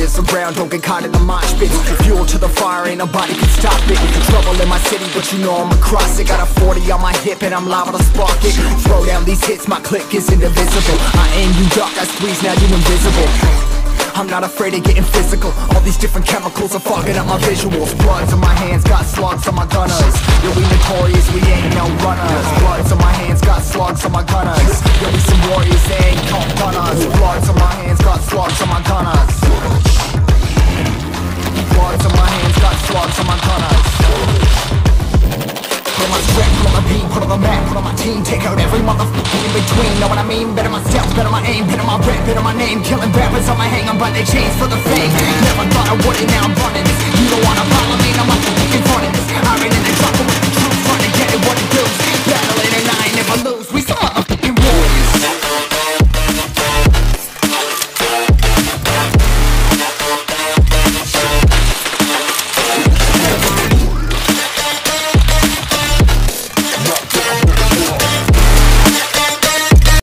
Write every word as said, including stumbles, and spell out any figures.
warriors around, don't get caught in the mosh pit. Fuel to the fire, ain't nobody can stop it. Trouble in my city, but you know I'm across it. Got a forty on my hip and I'm liable to spark it. Throw down these hits, my click is indivisible. I aim, you duck, I squeeze, now you invisible. I'm not afraid of getting physical. All these different chemicals are fogging up my visuals. Bloods on my hands, got slugs on my gunners. Yo, we notorious, we ain't no runners. Bloods on my hands, got slugs on my gunners. Yo, we some warriors, they ain't called gunners. Bloods on my hands, got slugs on my gunners. Bloods on my hands, got slugs on my gunners. Put on my strap, put on my beat, put on the map, put on my team. Take out every motherfucker in between, know what I mean? Better my steps, better my aim, better my rep, better my name. Killing rappers on my hang, I'm by their chains for the fame. Never thought I would it, now I'm running this. You don't wanna follow me, now I'm fucking front of this. I ran in the drop with the truth, trying to get it, what it